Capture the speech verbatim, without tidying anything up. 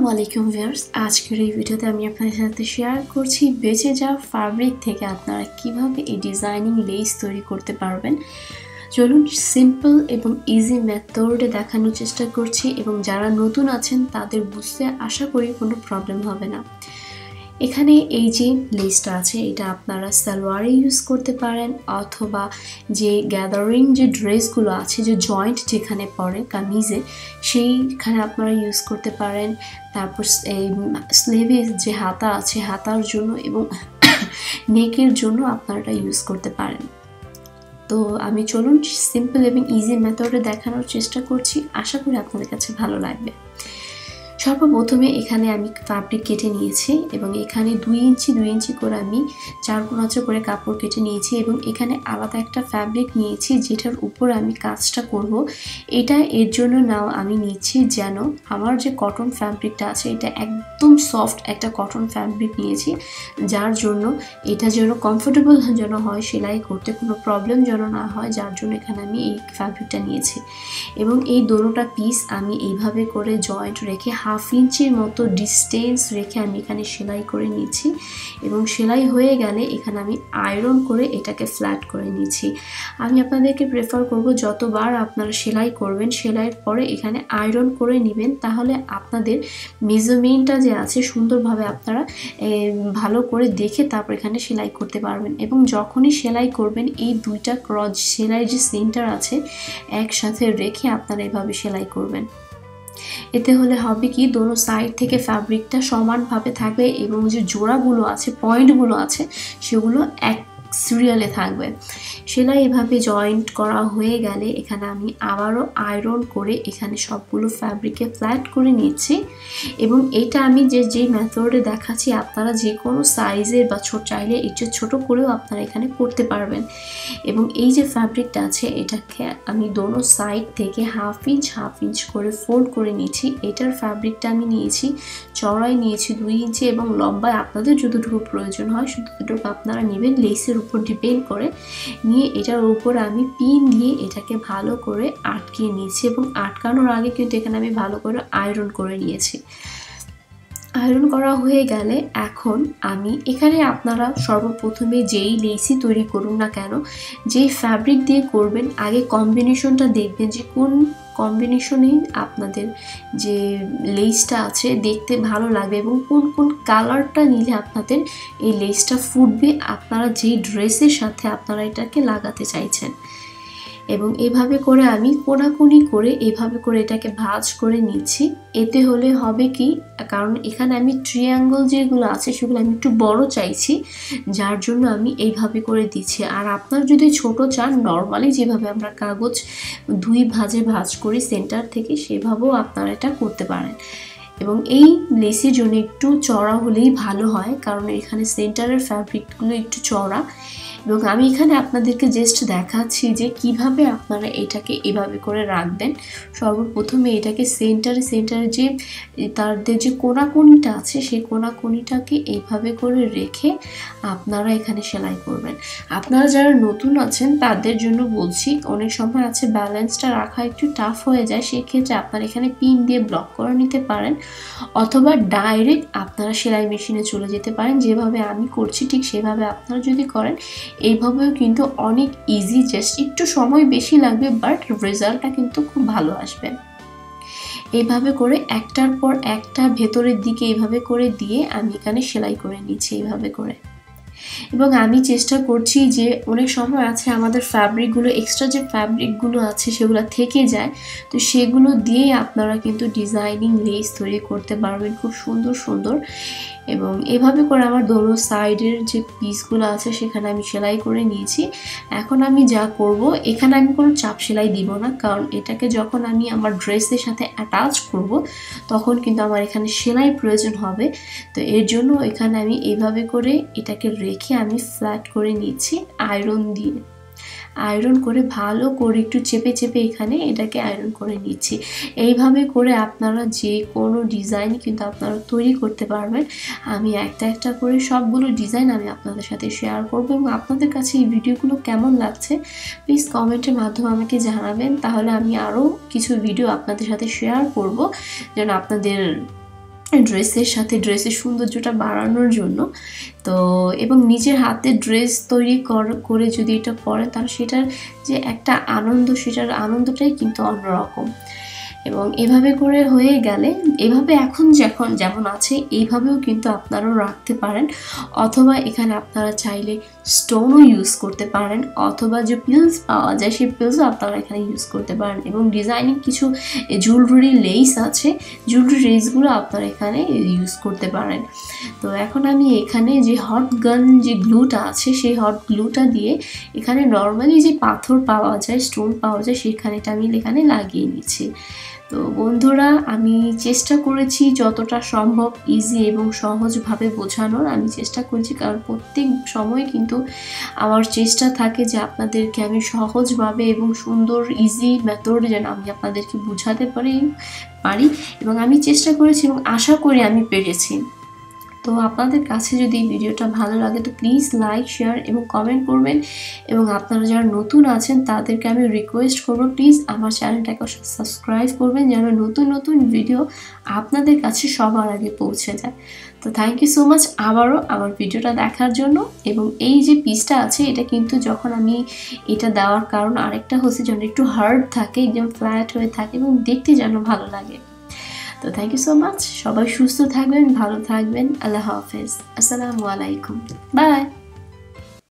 আসসালামু আলাইকুম ভিউয়ার্স, আজকের এই ভিডিওতে আমি আপনাদের সাথে শেয়ার করছি বেঁচে যাওয়া ফ্যাব্রিক থেকে আপনারা কিভাবে এই ডিজাইনিং লেস তৈরি করতে পারবেন। চলুন সিম্পল এবং ইজি মেথডে দেখানোর চেষ্টা করছি এবং যারা নতুন আছেন তাদের বুঝতে আশা করি কোনো প্রবলেম হবে না। এখানে এই যে লেসটা আছে এটা আপনারা সালোয়ারে ইউজ করতে পারেন অথবা যে গ্যাদারিং যে ড্রেসগুলো আছে যে জয়েন্ট যেখানে পড়ে কামিজে সেইখানে আপনারা ইউজ করতে পারেন। তারপর এই স্লিভে যে হাতা আছে হাতার জন্য এবং নেকের জন্য আপনারা এটা ইউজ করতে পারেন। তো আমি চলুন সিম্পল এবং ইজি মেথডে দেখানোর চেষ্টা করছি, আশা করি আপনাদের কাছে ভালো লাগবে। সর্বপ্রথমে এখানে আমি ফ্যাব্রিক কেটে নিয়েছি এবং এখানে দুই ইঞ্চি দুই ইঞ্চি করে আমি চার কোনাচে করে কাপড় কেটে নিয়েছি এবং এখানে আলাদা একটা ফ্যাব্রিক নিয়েছি যেটার উপর আমি কাজটা করব। এটা এর জন্য নাও আমি নিচ্ছি যেন আমার যে কটন ফ্যাব্রিকটা আছে এটা একদম সফট একটা কটন ফ্যাব্রিক নিয়েছি, যার জন্য এটা যেন কমফোর্টেবল যেন হয়, সেলাই করতে কোনো প্রবলেম যেন না হয়, যার জন্য এখানে আমি এই ফ্যাব্রিকটা নিয়েছি। এবং এই দোনোটা পিস আমি এইভাবে করে জয়েন্ট রেখে হাফ ইঞ্চির মতো ডিস্টেন্স রেখে আমি এখানে সেলাই করে নিচ্ছি এবং সেলাই হয়ে গেলে এখানে আমি আয়রন করে এটাকে ফ্ল্যাট করে নিচ্ছি। আমি আপনাদেরকে প্রেফার করব যতবার আপনারা সেলাই করবেন সেলাইয়ের পরে এখানে আয়রন করে নেবেন, তাহলে আপনাদের মেজারমেন্টটা যে আছে সুন্দরভাবে আপনারা ভালো করে দেখে তারপর এখানে সেলাই করতে পারবেন। এবং যখনই সেলাই করবেন এই দুইটা ক্রস সেলাইয়ের যে সেন্টার আছে একসাথে রেখে আপনারা এভাবে সেলাই করবেন। এতে হলে হবে কি দোনো সাইড থেকে ফ্যাব্রিকটা সমানভাবে থাকবে এবং যে জোড়াগুলো আছে পয়েন্টগুলো আছে সেগুলো এক সিরিয়ালে থাকবে। সেলাই এভাবে জয়েন্ট করা হয়ে গেলে এখানে আমি আবারও আয়রন করে এখানে সবগুলো ফ্যাব্রিকে ফ্ল্যাট করে নিচ্ছি এবং এটা আমি যে যে মেথডে দেখাচ্ছি আপনারা যে কোনো সাইজের বা ছোট চাইলে একটু ছোট করেও আপনারা এখানে করতে পারবেন। এবং এই যে ফ্যাব্রিকটা আছে এটাকে আমি দোনো সাইড থেকে হাফ ইঞ্চ হাফ ইঞ্চ করে ফোল্ড করে নিচ্ছি। এটার ফ্যাব্রিকটা আমি নিয়েছি চওড়াই নিয়েছি দুই ইঞ্চি এবং লম্বায় আপনাদের যতটুকু প্রয়োজন হয় ততটুকু আপনারা নেবেন, লেসের উপর ডিপেন্ড করে নিয়ে এটার উপর আমি পিন দিয়ে এটাকে ভালো করে আটকিয়ে নিয়েছি এবং আটকানোর আগে কিন্তু এখানে আমি ভালো করে আয়রন করে নিয়েছি। আয়রন করা হয়ে গেলে এখন আমি এখানে আপনারা সর্বপ্রথমে যেই লেসই তৈরি করুন না কেন যেই ফ্যাব্রিক দিয়ে করবেন আগে কম্বিনেশনটা দেখবেন যে কোন কম্বিনেশনে আপনাদের যে লেসটা আছে দেখতে ভালো লাগবে এবং কোন কোন কালারটা নিলে আপনাদের এই লেসটা ফুটবে আপনারা যেই ড্রেসের সাথে আপনারা এটাকে লাগাতে চাইছেন। এবং এভাবে করে আমি কোনাকুনি করে এভাবে করে এটাকে ভাঁজ করে নিচ্ছি। এতে হলে হবে কি, কারণ এখানে আমি ট্রায়াঙ্গল যেগুলো আছে সেগুলো আমি একটু বড় চাইছি, যার জন্য আমি এইভাবে করে দিচ্ছি। আর আপনারা যদি ছোট চান নর্মালি যেভাবে আমরা কাগজ দুই ভাঁজে ভাঁজ করি সেন্টার থেকে সেভাবেও আপনারা এটা করতে পারেন। এবং এই লেসের জন্য একটু চওড়া হলেই ভালো হয়, কারণ এখানে সেন্টারের ফ্যাব্রিকগুলো একটু চওড়া। এবং আমি এখানে আপনাদেরকে জাস্ট দেখাচ্ছি যে কিভাবে আপনারা এটাকে এভাবে করে রাখবেন। সর্বপ্রথমে এটাকে সেন্টারে সেন্টারে যে তাদের যে কোনাকুনিটা আছে সেই কোনাকুনিটাকে এইভাবে করে রেখে আপনারা এখানে সেলাই করবেন। আপনারা যারা নতুন আছেন তাদের জন্য বলছি, অনেক সময় আছে ব্যালেন্সটা রাখা একটু টাফ হয়ে যায়, সেক্ষেত্রে আপনারা এখানে পিন দিয়ে ব্লক করে নিতে পারেন অথবা ডাইরেক্ট আপনারা সেলাই মেশিনে চলে যেতে পারেন। যেভাবে আমি করছি ঠিক সেভাবে আপনারা যদি করেন এইভাবেও কিন্তু অনেক ইজি, জাস্ট একটু সময় বেশি লাগবে বাট রেজাল্টটা কিন্তু খুব ভালো আসবে। এইভাবে করে একটার পর একটা ভেতরের দিকে এইভাবে করে দিয়ে আমি এখানে সেলাই করে নিচ্ছি এইভাবে করে। এবং আমি চেষ্টা করছি যে অনেক সময় আছে আমাদের ফ্যাব্রিকগুলো এক্সট্রা যে ফ্যাব্রিকগুলো আছে সেগুলো থেকে যায়, তো সেগুলো দিয়েই আপনারা কিন্তু ডিজাইনিং লেস তৈরি করতে পারবেন খুব সুন্দর সুন্দর। এবং এভাবে করে আমার দোনো সাইডের যে পিসগুলো আছে সেখানে আমি সেলাই করে নিয়েছি। এখন আমি যা করব এখানে আমি কোনো চাপ সেলাই দিব না, কারণ এটাকে যখন আমি আমার ড্রেসের সাথে অ্যাটাচ করব তখন কিন্তু আমার এখানে সেলাই প্রয়োজন হবে। তো এর জন্য এখানে আমি এইভাবে করে এটাকে রেখে আমি ফ্ল্যাট করে নিচ্ছি আয়রন দিয়ে। আয়রন করে ভালো করে একটু চেপে চেপে এখানে এটাকে আয়রন করে নিচ্ছি। এইভাবে করে আপনারা যে কোনো ডিজাইন কিন্তু আপনারা তৈরি করতে পারবেন। আমি একটা একটা করে সবগুলো ডিজাইন আমি আপনাদের সাথে শেয়ার করব এবং আপনাদের কাছে এই ভিডিওগুলো কেমন লাগছে প্লিজ কমেন্টের মাধ্যমে আমাকে জানাবেন, তাহলে আমি আরও কিছু ভিডিও আপনাদের সাথে শেয়ার করব যেন আপনাদের ড্রেসের সাথে ড্রেসের সৌন্দর্যটা বাড়ানোর জন্য। তো এবং নিজের হাতে ড্রেস তৈরি করে যদি এটা পরেন তাহলে সেটার যে একটা আনন্দ, সেটার আনন্দটাই কিন্তু অন্যরকম। এবং এভাবে করে হয়ে গেলে এভাবে এখন যখন যেমন আছে এইভাবেও কিন্তু আপনারাও রাখতে পারেন, অথবা এখানে আপনারা চাইলে স্টোনও ইউজ করতে পারেন, অথবা যে পিলস পাওয়া যায় সেই পিলসও আপনারা এখানে ইউজ করতে পারেন। এবং ডিজাইনিং কিছু জুয়েলারি লেস আছে, জুয়েলারি লেসগুলো আপনারা এখানে ইউজ করতে পারেন। তো এখন আমি এখানে যে হট গান যে গ্লুটা আছে সেই হট গ্লুটা দিয়ে এখানে নর্মালি যে পাথর পাওয়া যায়, স্টোন পাওয়া যায়, সেখানেটা আমি এখানে লাগিয়ে নিচ্ছি। তো বন্ধুরা, আমি চেষ্টা করেছি যতটা সম্ভব ইজি এবং সহজভাবে বোঝানোর, আমি চেষ্টা করেছি, কারণ প্রত্যেক সময় কিন্তু আমার চেষ্টা থাকে যে আপনাদেরকে আমি সহজভাবে এবং সুন্দর ইজি মেথডে যেন আমি আপনাদেরকে বোঝাতে পারি পারি এবং আমি চেষ্টা করেছি এবং আশা করি আমি পেরেছি। তো আপনাদের কাছে যদি ভিডিওটা ভালো লাগে তো প্লিজ লাইক, শেয়ার এবং কমেন্ট করবেন। এবং আপনারা যারা নতুন আছেন তাদেরকে আমি রিকোয়েস্ট করব প্লিজ আমার চ্যানেলটাকে সাবস্ক্রাইব করবেন, যেন নতুন নতুন ভিডিও আপনাদের কাছে সবার আগে পৌঁছে যায়। তো থ্যাংক ইউ সো মাচ আবারও আমার ভিডিওটা দেখার জন্য। এবং এই যে পিসটা আছে এটা কিন্তু যখন আমি এটা দেওয়ার কারণ আরেকটা হচ্ছে যেন একটু হার্ড থাকে, একদম ফ্ল্যাট হয়ে থাকে এবং দেখতে যেন ভালো লাগে। তো থ্যাংক ইউ সো মাচ, সবাই সুস্থ থাকবেন, ভালো থাকবেন, আল্লাহ হাফেজ, আসসালামু আলাইকুম, বাই।